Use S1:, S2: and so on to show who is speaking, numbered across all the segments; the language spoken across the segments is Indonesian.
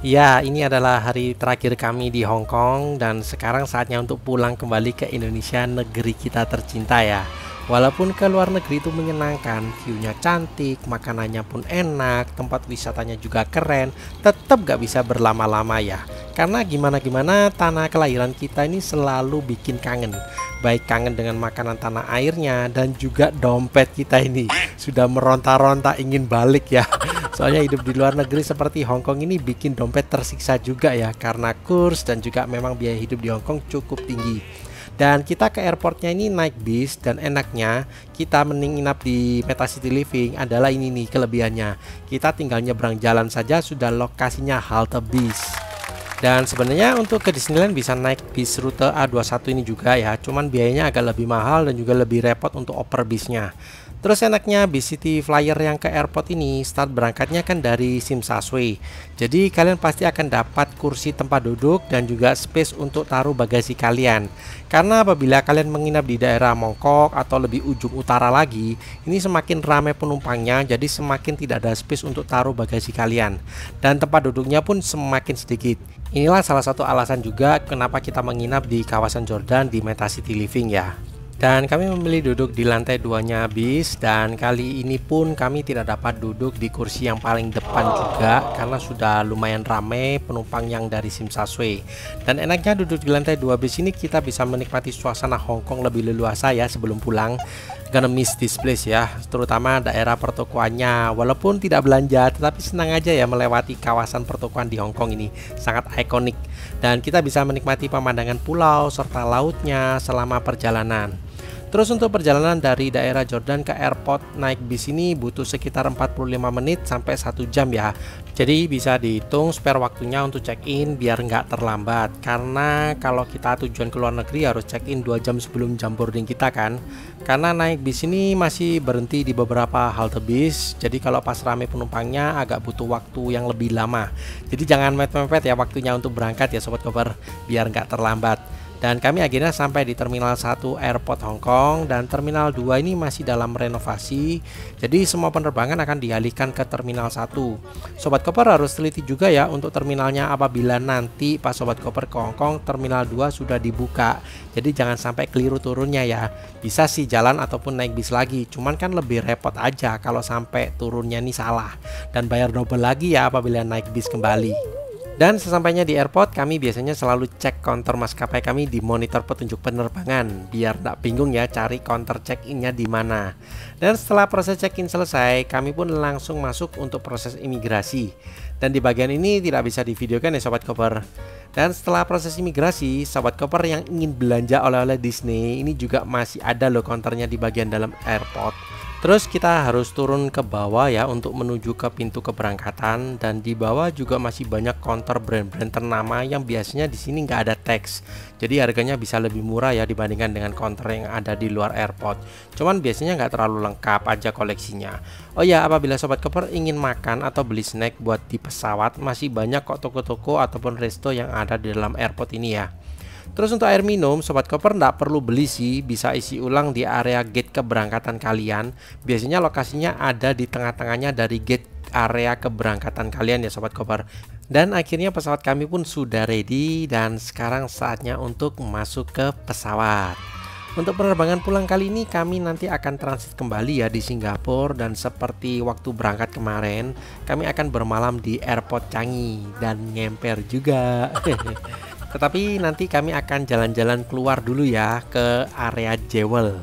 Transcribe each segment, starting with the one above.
S1: Ya, ini adalah hari terakhir kami di Hong Kong dan sekarang saatnya untuk pulang kembali ke Indonesia, negeri kita tercinta ya. Walaupun ke luar negeri itu menyenangkan, view-nya cantik, makanannya pun enak, tempat wisatanya juga keren, tetap gak bisa berlama-lama ya. Karena gimana-gimana tanah kelahiran kita ini selalu bikin kangen. Baik kangen dengan makanan tanah airnya dan juga dompet kita ini sudah meronta-ronta ingin balik ya. Soalnya hidup di luar negeri seperti Hong Kong ini bikin dompet tersiksa juga ya, karena kurs dan juga memang biaya hidup di Hong Kong cukup tinggi. Dan kita ke airportnya ini naik bis, dan enaknya kita mending nginap di Meta City Living adalah ini nih kelebihannya. Kita tinggal nyebrang jalan saja sudah lokasinya halte bis. Dan sebenarnya untuk ke Disneyland bisa naik bis rute A21 ini juga ya, cuman biayanya agak lebih mahal dan juga lebih repot untuk oper bisnya. Terus enaknya bis City Flyer yang ke airport ini start berangkatnya kan dari Tsim Sha Tsui. Jadi kalian pasti akan dapat kursi tempat duduk dan juga space untuk taruh bagasi kalian. Karena apabila kalian menginap di daerah Mongkok atau lebih ujung utara lagi, ini semakin ramai penumpangnya, jadi semakin tidak ada space untuk taruh bagasi kalian. Dan tempat duduknya pun semakin sedikit. Inilah salah satu alasan juga kenapa kita menginap di kawasan Jordan di Meta City Living ya. Dan kami memilih duduk di lantai 2-nya bis, dan kali ini pun kami tidak dapat duduk di kursi yang paling depan juga karena sudah lumayan ramai penumpang yang dari Tsim Sha Tsui. Dan enaknya duduk di lantai 2 bis ini kita bisa menikmati suasana Hong Kong lebih leluasa ya sebelum pulang. Gonna miss this place ya, terutama daerah pertokoannya. Walaupun tidak belanja, tetapi senang aja ya melewati kawasan pertokoan di Hong Kong ini, sangat ikonik. Dan kita bisa menikmati pemandangan pulau serta lautnya selama perjalanan. Terus untuk perjalanan dari daerah Jordan ke airport naik bis ini butuh sekitar 45 menit sampai 1 jam ya. Jadi bisa dihitung spare waktunya untuk check-in biar nggak terlambat. Karena kalau kita tujuan ke luar negeri harus check-in 2 jam sebelum jam boarding kita kan. Karena naik bis ini masih berhenti di beberapa halte bis. Jadi kalau pas rame penumpangnya agak butuh waktu yang lebih lama. Jadi jangan mepet-mepet ya waktunya untuk berangkat ya Sobat Koper, biar nggak terlambat. Dan kami akhirnya sampai di Terminal 1 Airport Hong Kong, dan Terminal 2 ini masih dalam renovasi. Jadi semua penerbangan akan dialihkan ke Terminal 1. Sobat Koper harus teliti juga ya untuk terminalnya apabila nanti pas Sobat Koper ke Hong Kong Terminal 2 sudah dibuka. Jadi jangan sampai keliru turunnya ya. Bisa sih jalan ataupun naik bis lagi, cuman kan lebih repot aja kalau sampai turunnya ini salah. Dan bayar double lagi ya apabila naik bis kembali. Dan sesampainya di airport, kami biasanya selalu cek counter maskapai kami di monitor petunjuk penerbangan biar tidak bingung ya cari counter check-innya di mana. Dan setelah proses check-in selesai, kami pun langsung masuk untuk proses imigrasi. Dan di bagian ini tidak bisa divideokan ya Sobat Koper. Dan setelah proses imigrasi, Sobat Koper yang ingin belanja oleh-oleh Disney ini juga masih ada loh counternya di bagian dalam airport. Terus kita harus turun ke bawah ya untuk menuju ke pintu keberangkatan, dan di bawah juga masih banyak counter brand-brand ternama yang biasanya di sini nggak ada teks. Jadi harganya bisa lebih murah ya dibandingkan dengan counter yang ada di luar airport. Cuman biasanya nggak terlalu lengkap aja koleksinya. Oh ya, apabila Sobat Koper ingin makan atau beli snack buat di pesawat, masih banyak kok toko-toko ataupun resto yang ada di dalam airport ini ya. Terus untuk air minum, Sobat Koper nggak perlu beli sih, bisa isi ulang di area gate keberangkatan kalian. Biasanya lokasinya ada di tengah-tengahnya dari gate area keberangkatan kalian ya Sobat Koper. Dan akhirnya pesawat kami pun sudah ready, dan sekarang saatnya untuk masuk ke pesawat. Untuk penerbangan pulang kali ini kami nanti akan transit kembali ya di Singapura, dan seperti waktu berangkat kemarin, kami akan bermalam di airport Changi dan ngemper juga. Tetapi nanti kami akan jalan-jalan keluar dulu ya ke area Jewel.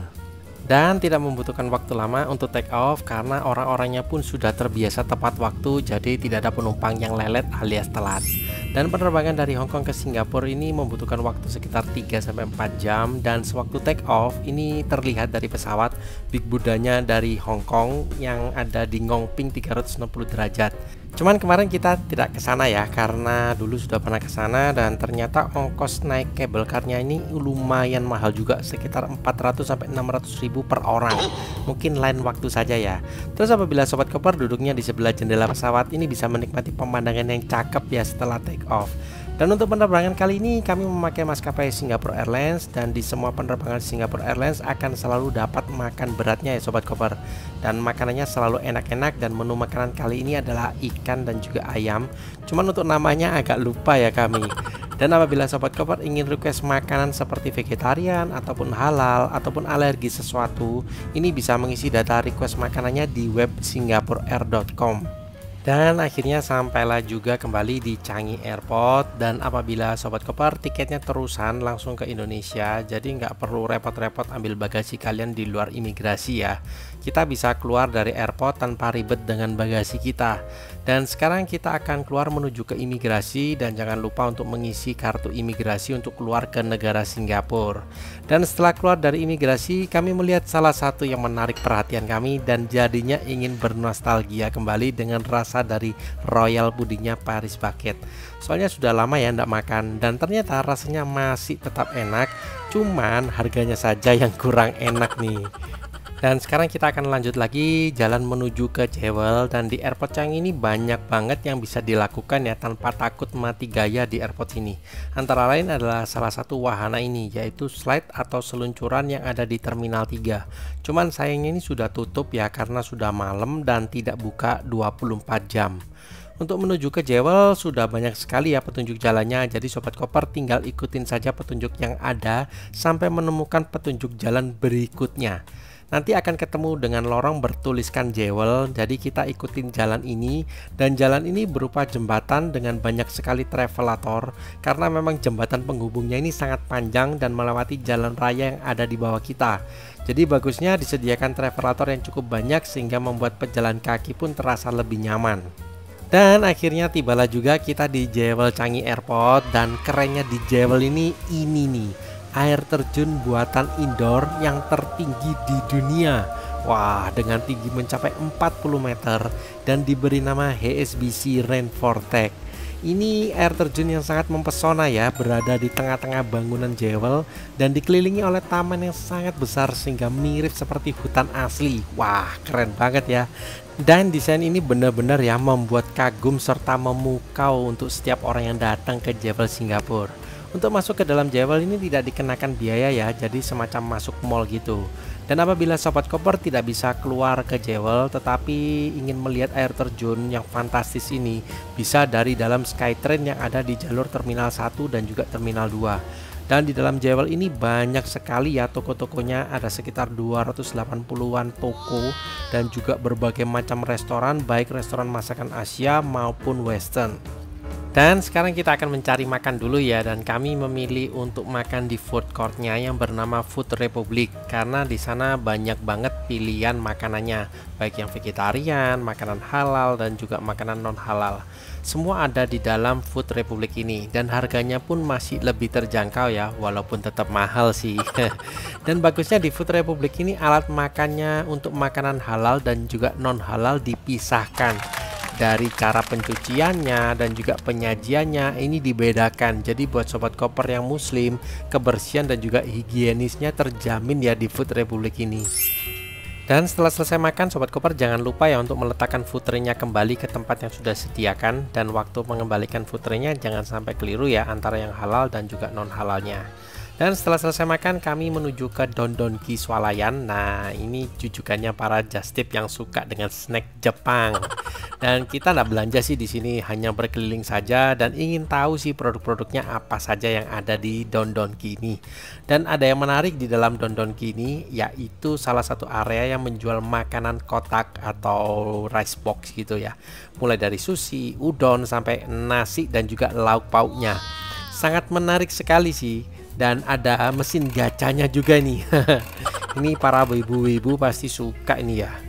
S1: Dan tidak membutuhkan waktu lama untuk take off karena orang-orangnya pun sudah terbiasa tepat waktu, jadi tidak ada penumpang yang lelet alias telat. Dan penerbangan dari Hong Kong ke Singapura ini membutuhkan waktu sekitar 3-4 jam, dan sewaktu take off ini terlihat dari pesawat Big Buddha-nya dari Hong Kong yang ada di Ngongping 360 derajat. Cuman kemarin kita tidak ke sana ya karena dulu sudah pernah ke sana, dan ternyata ongkos naik cable car-nya ini lumayan mahal juga, sekitar 400-600 ribu per orang. Mungkin lain waktu saja ya. Terus apabila Sobat Koper duduknya di sebelah jendela pesawat, ini bisa menikmati pemandangan yang cakep ya setelah take off. Dan untuk penerbangan kali ini kami memakai maskapai Singapore Airlines, dan di semua penerbangan Singapore Airlines akan selalu dapat makan beratnya ya Sobat Koper. Dan makanannya selalu enak-enak, dan menu makanan kali ini adalah ikan dan juga ayam. Cuman untuk namanya agak lupa ya kami. Dan apabila Sobat Koper ingin request makanan seperti vegetarian ataupun halal ataupun alergi sesuatu, ini bisa mengisi data request makanannya di web singaporeair.com. Dan akhirnya sampailah juga kembali di Changi Airport. Dan apabila Sobat Koper tiketnya terusan langsung ke Indonesia, jadi nggak perlu repot-repot ambil bagasi kalian di luar imigrasi ya. Kita bisa keluar dari airport tanpa ribet dengan bagasi kita. Dan sekarang kita akan keluar menuju ke imigrasi, dan jangan lupa untuk mengisi kartu imigrasi untuk keluar ke negara Singapura. Dan setelah keluar dari imigrasi, kami melihat salah satu yang menarik perhatian kami, dan jadinya ingin bernostalgia kembali dengan rasa dari Royal Pudingnya Paris Baguette. Soalnya sudah lama ya ndak makan, dan ternyata rasanya masih tetap enak, cuman harganya saja yang kurang enak nih. Dan sekarang kita akan lanjut lagi jalan menuju ke Jewel. Dan di airport Changi ini banyak banget yang bisa dilakukan ya tanpa takut mati gaya di airport ini. Antara lain adalah salah satu wahana ini, yaitu slide atau seluncuran yang ada di Terminal 3. Cuman sayangnya ini sudah tutup ya karena sudah malam dan tidak buka 24 jam. Untuk menuju ke Jewel sudah banyak sekali ya petunjuk jalannya, jadi Sobat Koper tinggal ikutin saja petunjuk yang ada sampai menemukan petunjuk jalan berikutnya. Nanti akan ketemu dengan lorong bertuliskan Jewel, jadi kita ikutin jalan ini. Dan jalan ini berupa jembatan dengan banyak sekali travelator, karena memang jembatan penghubungnya ini sangat panjang dan melewati jalan raya yang ada di bawah kita. Jadi bagusnya disediakan travelator yang cukup banyak sehingga membuat pejalan kaki pun terasa lebih nyaman. Dan akhirnya tibalah juga kita di Jewel Changi Airport. Dan kerennya di Jewel ini nih, air terjun buatan indoor yang tertinggi di dunia. Wah, dengan tinggi mencapai 40 meter dan diberi nama HSBC Rainforest. Ini air terjun yang sangat mempesona ya, berada di tengah-tengah bangunan Jewel dan dikelilingi oleh taman yang sangat besar sehingga mirip seperti hutan asli. Wah, keren banget ya. Dan desain ini benar-benar ya membuat kagum serta memukau untuk setiap orang yang datang ke Jewel Singapura. Untuk masuk ke dalam Jewel ini tidak dikenakan biaya ya, jadi semacam masuk mall gitu. Dan apabila Sobat Koper tidak bisa keluar ke Jewel tetapi ingin melihat air terjun yang fantastis ini, bisa dari dalam Skytrain yang ada di jalur Terminal 1 dan juga Terminal 2. Dan di dalam Jewel ini banyak sekali ya toko-tokonya, ada sekitar 280-an toko dan juga berbagai macam restoran, baik restoran masakan Asia maupun Western. Dan sekarang kita akan mencari makan dulu ya, dan kami memilih untuk makan di food courtnya yang bernama Food Republic, karena di sana banyak banget pilihan makanannya, baik yang vegetarian, makanan halal dan juga makanan non halal. Semua ada di dalam Food Republic ini, dan harganya pun masih lebih terjangkau ya, walaupun tetap mahal sih. Dan bagusnya di Food Republic ini alat makannya untuk makanan halal dan juga non halal dipisahkan. Dari cara pencuciannya dan juga penyajiannya ini dibedakan. Jadi buat Sobat Koper yang muslim, kebersihan dan juga higienisnya terjamin ya di Food Republic ini. Dan setelah selesai makan, Sobat Koper jangan lupa ya untuk meletakkan food tray-nya kembali ke tempat yang sudah disediakan. Dan waktu mengembalikan food tray-nya jangan sampai keliru ya antara yang halal dan juga non halalnya. Dan setelah selesai makan, kami menuju ke Don Donki Swalayan. Nah, ini jujukannya para justip yang suka dengan snack Jepang. Dan kita nggak belanja sih di sini, hanya berkeliling saja dan ingin tahu sih produk-produknya apa saja yang ada di Don Donki ini. Dan ada yang menarik di dalam Don Donki ini, yaitu salah satu area yang menjual makanan kotak atau rice box gitu ya. Mulai dari sushi, udon, sampai nasi dan juga lauk pauknya. Sangat menarik sekali sih. Dan ada mesin gacanya juga nih. Ini para ibu-ibu pasti suka ini ya.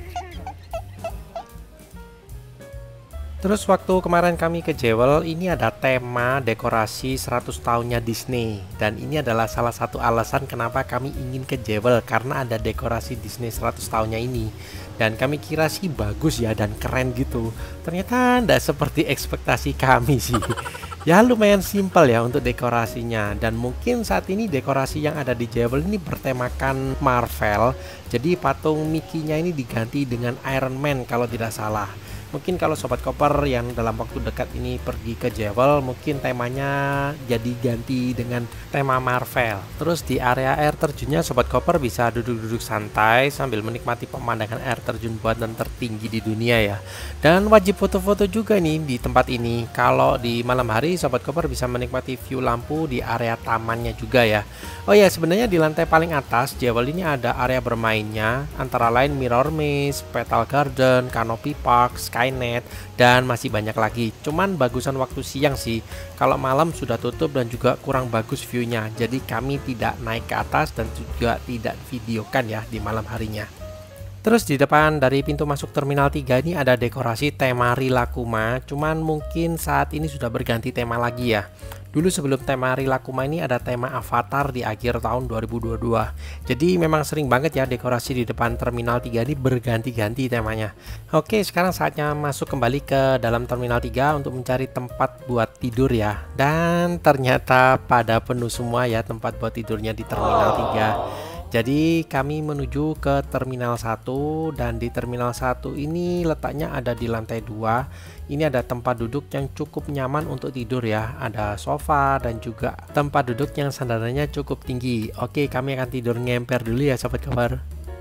S1: Terus waktu kemarin kami ke Jewel, ini ada tema dekorasi 100 tahunnya Disney. Dan ini adalah salah satu alasan kenapa kami ingin ke Jewel, karena ada dekorasi Disney 100 tahunnya ini. Dan kami kira sih bagus ya dan keren gitu. Ternyata tidak seperti ekspektasi kami sih. Ya lumayan simpel ya untuk dekorasinya. Dan mungkin saat ini dekorasi yang ada di Jewel ini bertemakan Marvel. Jadi patung Mickey-nya ini diganti dengan Iron Man kalau tidak salah. Mungkin kalau Sobat Koper yang dalam waktu dekat ini pergi ke Jewel, mungkin temanya jadi ganti dengan tema Marvel. Terus di area air terjunnya Sobat Koper bisa duduk-duduk santai sambil menikmati pemandangan air terjun buatan tertinggi di dunia ya. Dan wajib foto-foto juga nih di tempat ini. Kalau di malam hari Sobat Koper bisa menikmati view lampu di area tamannya juga ya. Oh ya, sebenarnya di lantai paling atas Jewel ini ada area bermainnya, antara lain Mirror Maze, Petal Garden, Canopy Park, Skynet, dan masih banyak lagi. Cuman bagusan waktu siang sih, kalau malam sudah tutup dan juga kurang bagus viewnya. Jadi kami tidak naik ke atas dan juga tidak videokan ya di malam harinya. Terus di depan dari pintu masuk Terminal 3 ini ada dekorasi tema Rilakkuma, cuman mungkin saat ini sudah berganti tema lagi ya. Dulu sebelum tema Rilakkuma ini ada tema Avatar di akhir tahun 2022. Jadi memang sering banget ya dekorasi di depan Terminal 3 ini berganti-ganti temanya. Oke, sekarang saatnya masuk kembali ke dalam Terminal 3 untuk mencari tempat buat tidur ya. Dan ternyata pada penuh semua ya tempat buat tidurnya di Terminal 3. Jadi kami menuju ke Terminal 1 dan di Terminal 1 ini letaknya ada di lantai 2. Ini ada tempat duduk yang cukup nyaman untuk tidur ya. Ada sofa dan juga tempat duduk yang sandarannya cukup tinggi. Oke, kami akan tidur ngemper dulu ya Sobat Koper.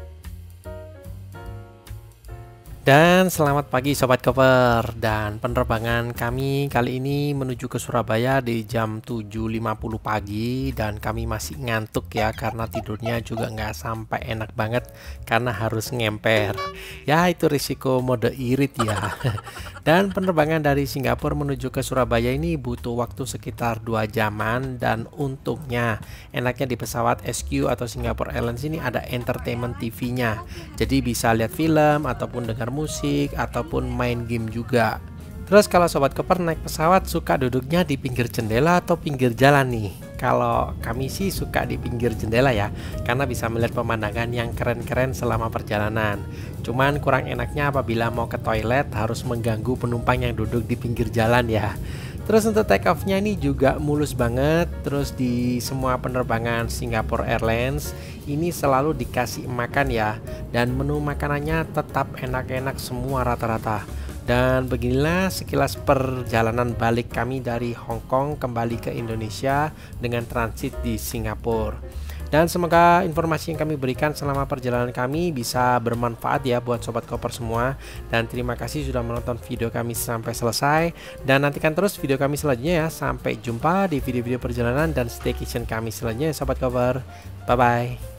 S1: Dan selamat pagi Sobat Koper. Dan penerbangan kami kali ini menuju ke Surabaya di jam 7.50 pagi. Dan kami masih ngantuk ya, karena tidurnya juga nggak sampai enak banget karena harus ngemper. Ya, itu risiko mode irit ya. Dan penerbangan dari Singapura menuju ke Surabaya ini butuh waktu sekitar 2 jaman. Dan untungnya enaknya di pesawat SQ atau Singapore Airlines ini ada entertainment TV nya. Jadi bisa lihat film ataupun dengar musik ataupun main game juga. Terus kalau Sobat Koper naik pesawat suka duduknya di pinggir jendela atau pinggir jalan nih? Kalau kami sih suka di pinggir jendela ya, karena bisa melihat pemandangan yang keren-keren selama perjalanan. Cuman kurang enaknya apabila mau ke toilet harus mengganggu penumpang yang duduk di pinggir jalan ya. Terus untuk take off-nya ini juga mulus banget. Terus di semua penerbangan Singapore Airlines ini selalu dikasih makan ya. Dan menu makanannya tetap enak-enak semua rata-rata. Dan beginilah sekilas perjalanan balik kami dari Hong Kong kembali ke Indonesia dengan transit di Singapura. Dan semoga informasi yang kami berikan selama perjalanan kami bisa bermanfaat ya buat Sobat Koper semua. Dan terima kasih sudah menonton video kami sampai selesai. Dan nantikan terus video kami selanjutnya ya. Sampai jumpa di video-video perjalanan dan staycation kami selanjutnya Sobat Koper. Bye-bye.